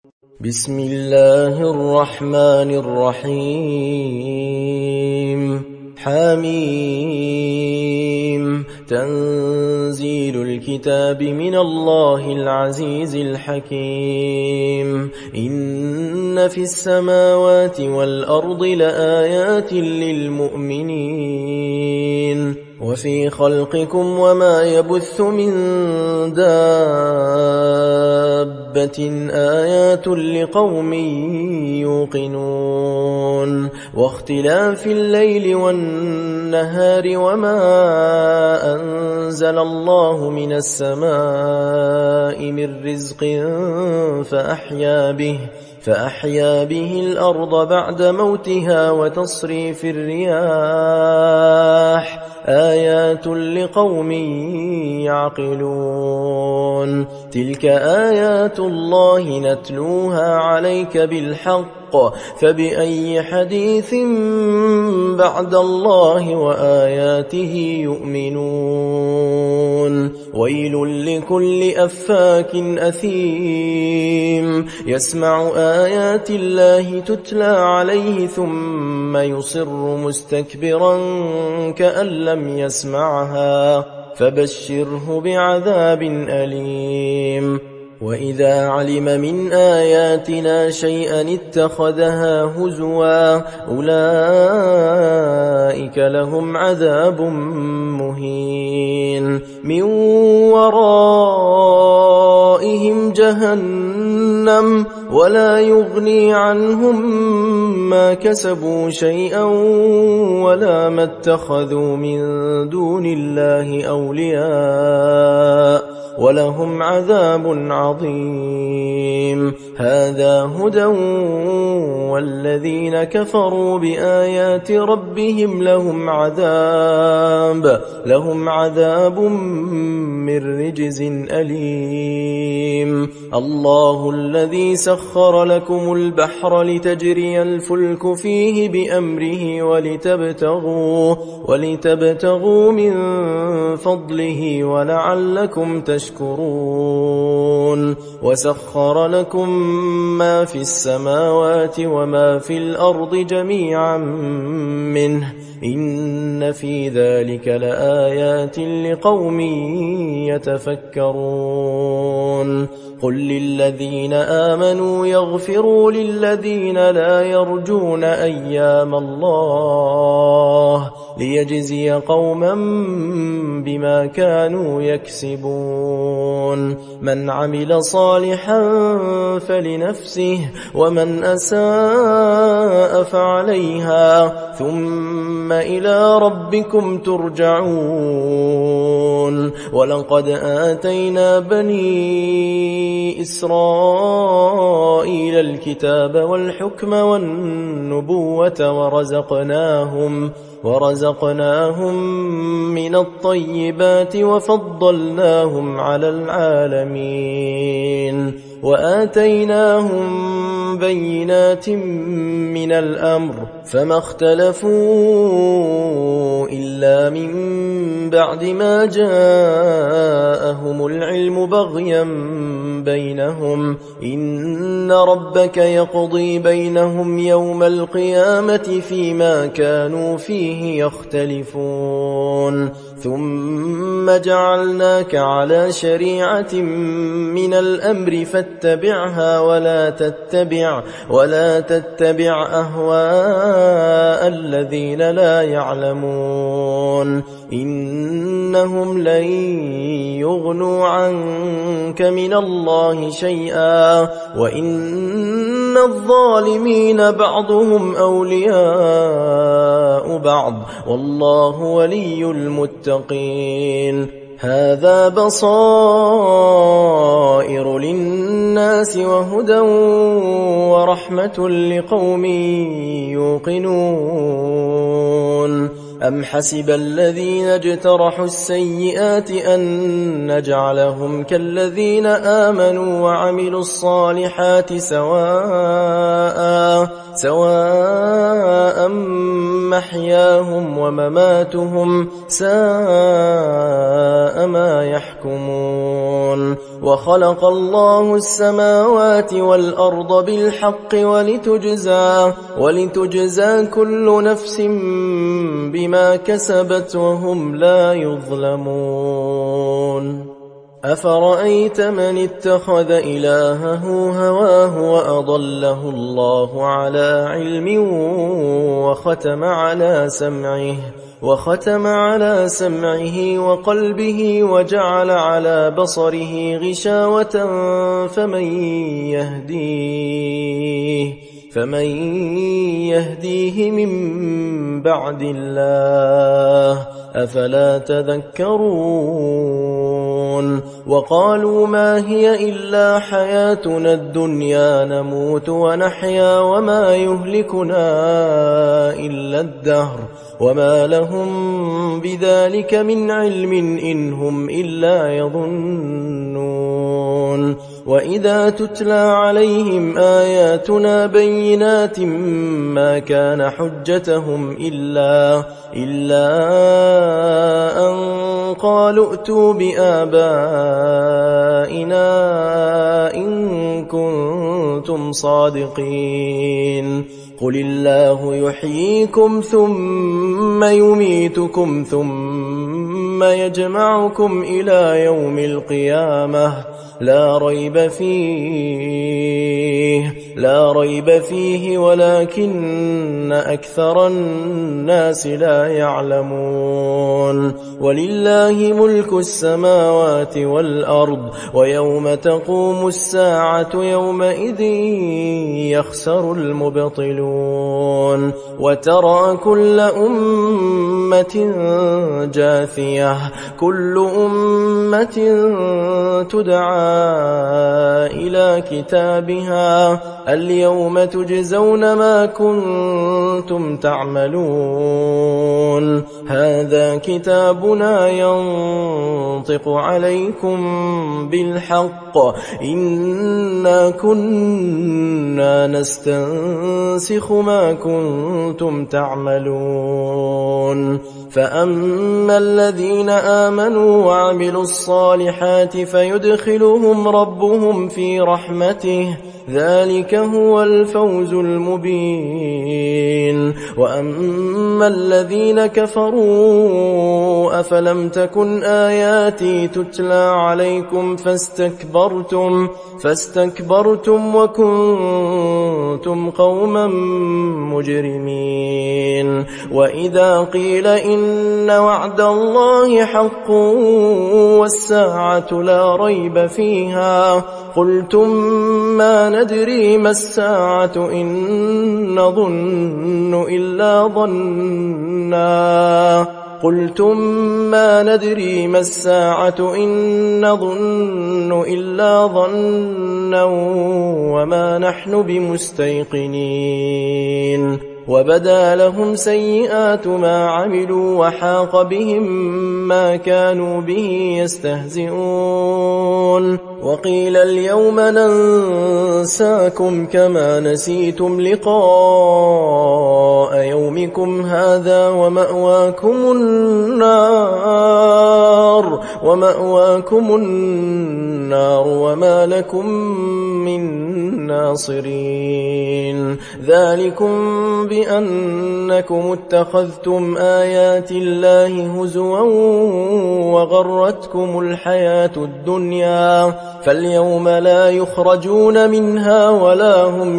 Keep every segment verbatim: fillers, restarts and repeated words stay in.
بسم الله الرحمن الرحيم. حميم. تنزيل الكتاب من الله العزيز الحكيم. إن في السماوات والأرض لآيات للمؤمنين وفي خلقكم وما يبث من دابة آيات لقوم يوقنون واختلاف الليل والنهار وما أنزل الله من السماء من رزق فأحيا به فأحيا به الأرض بعد موتها وتصريف الرياح آيات لقوم يعقلون. تلك آيات الله نتلوها عليك بالحق فبأي حديث بعد الله وآياته يؤمنون. ويل لكل أفاك أثيم يسمع آيات الله تتلى عليه ثم يصر مستكبرا كأن لم يسمعها فبشره بعذاب أليم. وإذا علم من آياتنا شيئا اتخذها هزوا أولئك لهم عذاب مهين من ورائهم جهنم ولا يغني عنهم ما كسبوا شيئا ولا ما اتخذوا من دون الله أولياء ولهم عذاب عظيم. هذا هدى والذين كفروا بآيات ربهم لهم عذاب لهم عذاب من رجز أليم. الله الذي سخر لكم البحر لتجري الفلك فيه بأمره ولتبتغوا ولتبتغوا من فضله ولعلكم تشكرون. وسخر لكم ما في السماوات وما في الأرض جميعا منه إن في ذلك لآيات لقوم يتفكرون. قل للذين آمنوا يغفروا للذين لا يرجون أيام الله ليجزي قوما بما كانوا يكسبون. من عمل صالحا فلنفسه ومن أساء فعليها ثم إلى ربكم ترجعون. ولقد آتينا بني إسرائيل الكتاب والحكم والنبوة ورزقناهم ورزقناهم من الطيبات وفضلناهم على العالمين وآتيناهم بينات من الأمر فما اختلفوا إلا من بعد ما جاءهم العلم بغيا بينهم إن ربك يقضي بينهم يوم القيامة فيما كانوا فيه يختلفون. ثم جعلناك على شريعة من الأمر فاتبعها ولا تتبع ولا تتبع أهواء الذين لا يعلمون إنهم لن يغنوا عنك من الله شيئا وإن الظالمين بعضهم أولياء بعض والله ولي المتقين. هذا بصائر للناس وهدى ورحمة لقوم يوقنون. أم حسب الذين اجترحوا السيئات أن نجعلهم كالذين آمنوا وعملوا الصالحات سواء سواء محياهم ومماتهم ساء ما يحكمون وخلق الله السماوات والأرض بالحق ولتجزى, ولتجزى كل نفس بما كسبت وهم لا يظلمون أفرأيت من اتخذ إلهه هواه وأضله الله على علم وختم على سمعه وختم على سمعه وقلبه وجعل على بصره غشاوة فمن يهديه فمن يهديه من بعد الله أفلا تذكرون وقالوا ما هي إلا حياتنا الدنيا نموت ونحيا وما يهلكنا إلا الدهر وما لهم بذلك من علم إن هم إلا يظنون وإذا تتلى عليهم آياتنا بينات ما كان حجتهم إلا, إلا أن قالوا ائتوا بآبائنا إن كنتم صادقين قل الله يحييكم ثم يميتكم ثم يجمعكم إلى يوم القيامة لا ريب فيه لا ريب فيه ولكن أكثر الناس لا يعلمون ولله ملك السماوات والأرض ويوم تقوم الساعة يومئذ يخسر المبطلون وترى كل أمة جاثية كل أمة تدعى إلى كتابها اليوم تجزون ما كنتم تعملون هذا كتابنا ينطق عليكم بالحق إنا كنا نستنسخ ما كنتم تعملون فأما الذين آمنوا وعملوا الصالحات فيدخلهم ربهم في رحمته ذلك هو الفوز المبين وأما الذين كفروا أفلم تكن آياتي تتلى عليكم فاستكبرتم فاستكبرتم وكنتم قوما مجرمين وإذا قيل إن وعد الله حق والساعة لا ريب فيها قلتم ما ندري ما الساعة إن نظن إلا ظنا قلتم ما ندري ما الساعة إن نظن إلا ظنا وما نحن بمستيقنين وبدا لهم سيئات ما عملوا وحاق بهم ما كانوا به يستهزئون وقيل اليوم ننساكم كما نسيتم لقاء يومكم هذا ومأواكم النار ومأواكم النار وما لكم من ناصرين ذلكم بأنكم اتخذتم آيات الله هزوا وغرتكم الحياة الدنيا فاليوم لا يخرجون منها ولا هم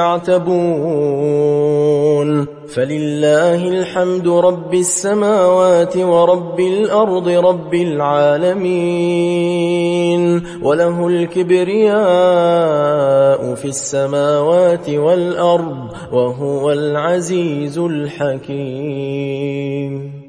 يستعتبون فلله الحمد رب السماوات ورب الأرض رب العالمين وله الكبرياء في السماوات والأرض وهو العزيز الحكيم.